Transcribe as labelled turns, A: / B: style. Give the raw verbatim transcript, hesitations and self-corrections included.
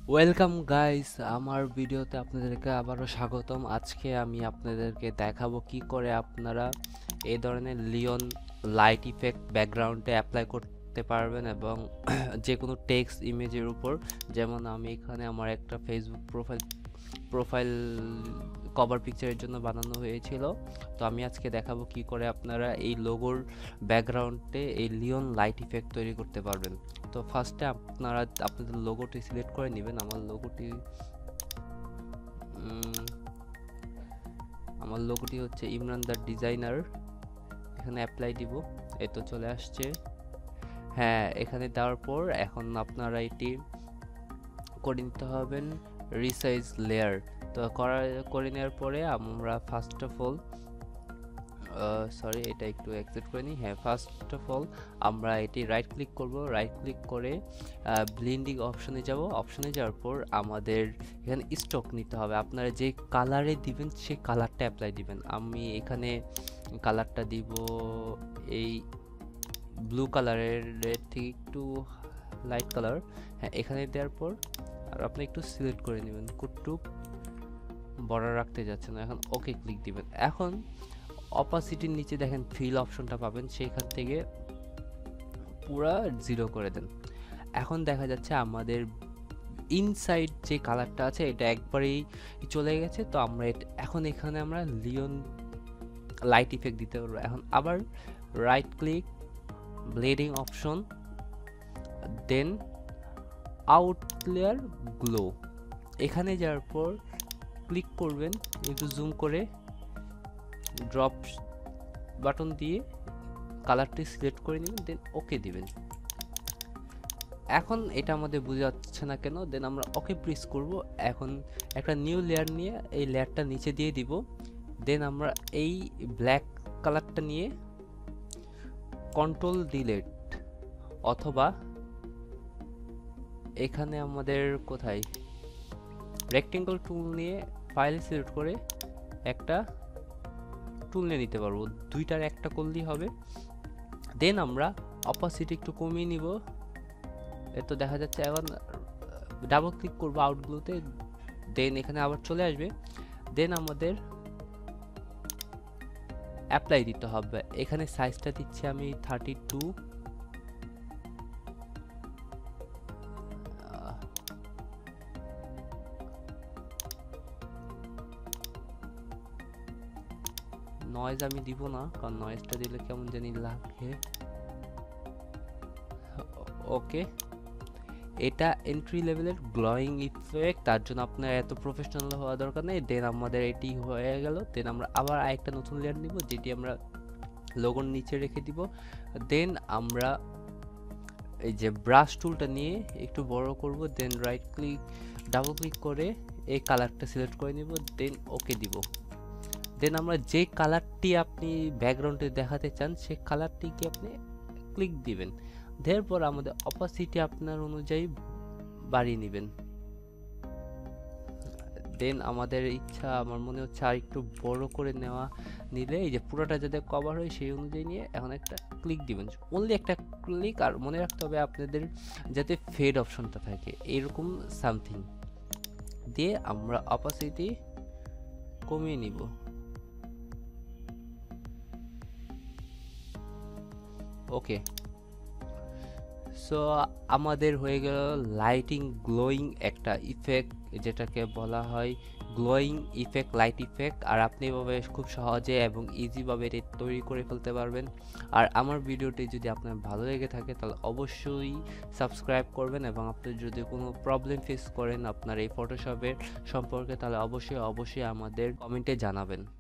A: Welcome guys, আমার ভিডিওতে আপনাদেরকে আবারও স্বাগতম। আজকে আমি আপনাদেরকে দেখাবো কি করে আপনারা এই ধরনের লিওন লাইট ইফেক্ট ব্যাকগ্রাউন্ডে অ্যাপ্লাই করতে পারবেন এবং যে কোনো টেক্সট ইমেজের উপর। যেমন আমি এখানে আমার একটা ফেসবুক প্রোফাইল প্রোফাইল কভার পিকচারের জন্য বানানো হয়েছিল। তো আমি আজকে দেখাবো কি করে আপনারা এই লোগোর ব্যাকগ্রাউন্ডে এই লিওন লাইট ইফেক্ট তৈরি করতে পারবেন। তো ফার্স্টে আপনারা আপনাদের লোগোটি সিলেক্ট করে নেবেন। আমার লোগোটি আমার লোগোটি হচ্ছে ইমরান দ্য ডিজাইনার। এখানে অ্যাপ্লাই দিব, এই তো চলে আসছে। হ্যাঁ, এখানে দেওয়ার পর এখন আপনারা এটি করে নিতে হবেন রিসাইজ লেয়ার। তো করা করে নেওয়ার পরে আমরা ফার্স্ট অফ অল সরি এটা একটু অ্যাকসেপ্ট করে নিই। হ্যাঁ, ফার্স্ট অফ অল আমরা এটি রাইট ক্লিক করব। রাইট ক্লিক করে ব্লেন্ডিং অপশনে যাব। অপশনে যাওয়ার পর আমাদের এখানে স্টক নিতে হবে। আপনারা যে কালারে দিবেন সেই কালারটা অ্যাপ্লাই দিবেন। আমি এখানে কালারটা দিব এই ব্লু কালারের থেকে একটু লাইট কালার। হ্যাঁ, এখানে দেওয়ার পর আর আপনি একটু সিলেক্ট করে নেবেন, একটু বর্ডার রাখতে যাচ্ছে না। এখন ওকে ক্লিক দিবেন। এখন অপাসিটির নিচে দেখেন ফিল অপশনটা পাবেন, সেইখান থেকে পুরা জিরো করে দেন। এখন দেখা যাচ্ছে আমাদের ইনসাইড যে কালারটা আছে এটা একবারেই চলে গেছে। তো আমরা এখন এখানে আমরা লিওন লাইট ইফেক্ট দিতে পারবো। এখন আবার right click, blending option, then out layer glow. এখানে যাওয়ার পর ক্লিক করবেন, একটু জুম করে ড্রপ বাটন দিয়ে কালারটি সিলেক্ট করে নেবেন, দেন ওকে দিবেন। এখন এটা আমাদের বোঝা যাচ্ছে না কেন, দেন আমরা ওকে প্রেস করব। এখন একটা নিউ লেয়ার নিয়ে এই লেয়ারটা নিচে দিয়ে দিব। দেন আমরা এই ব্ল্যাক কালারটা নিয়ে কন্ট্রোল ডিলিট অথবা এখানে আমাদের কোথায় রেক্টেঙ্গল টুল নিয়ে ফাইল সিলেক্ট করে একটা টুল নিয়ে নিতে পারবো। দুইটার একটা করলেই হবে। দেন আমরা অপাসিটি একটু কমিয়ে নিব। এতো দেখা যাচ্ছে। এখন ডাবল ক্লিক করবো আউটগুলোতে, দেন এখানে আবার চলে আসবে। দেন আমাদের অ্যাপ্লাই দিতে হবে। এখানে সাইজটা দিচ্ছি আমি থার্টি টু। নয়েজ আমি দিব না, কারণ নয়েজটা দিলে কেমন জানি লাগে। ওকে, এটা এন্ট্রি লেভেলের গ্লোয়িং ইফেক্ট, তার জন্য আপনার এত প্রফেশনাল হওয়া দরকার নেই। দেন আমাদের এটি হয়ে গেল। দেন আমরা আবার আরেকটা নতুন লেয়ার নিব, যেটি আমরা লোগোর নিচে রেখে দিব। দেন আমরা এই যে ব্রাশ টুলটা নিয়ে একটু বড় করব। Then right click, double click করে এই কালারটা সিলেক্ট করে নিব, দেন ওকে দিব। দেন আমরা যে কালারটি আপনি ব্যাকগ্রাউন্ডে দেখাতে চান সেই কালারটিকে আপনি ক্লিক দিবেন। এরপর আমাদের অপাসিটি আপনার অনুযায়ী বাড়িয়ে নেবেন। দেন আমাদের ইচ্ছা, আমার মনে হচ্ছে আর একটু বড় করে নেওয়া নিলে এই যে পুরোটা যাতে কভার হয় সেই অনুযায়ী নিয়ে এখন একটা ক্লিক দিবেন, অনলি একটা ক্লিক। আর মনে রাখতে হবে আপনাদের যাতে ফেড অপশনটা থাকে, এরকম সামথিং দিয়ে আমরা অপাসিটি কমিয়ে নিব। ওকে, সো আমাদের হয়ে গেল লাইটিং গ্লোয়িং একটা ইফেক্ট, যেটাকে বলা হয় গ্লোয়িং ইফেক্ট, লাইট ইফেক্ট। আর আপনি এভাবে খুব সহজে এবং ইজিভাবে এটি তৈরি করে ফেলতে পারবেন। আর আমার ভিডিওটি যদি আপনার ভালো লেগে থাকে তাহলে অবশ্যই সাবস্ক্রাইব করবেন, এবং আপনি যদি কোনো প্রবলেম ফেস করেন আপনার এই ফটোশপের সম্পর্কে তাহলে অবশ্যই অবশ্যই আমাদের কমেন্টে জানাবেন।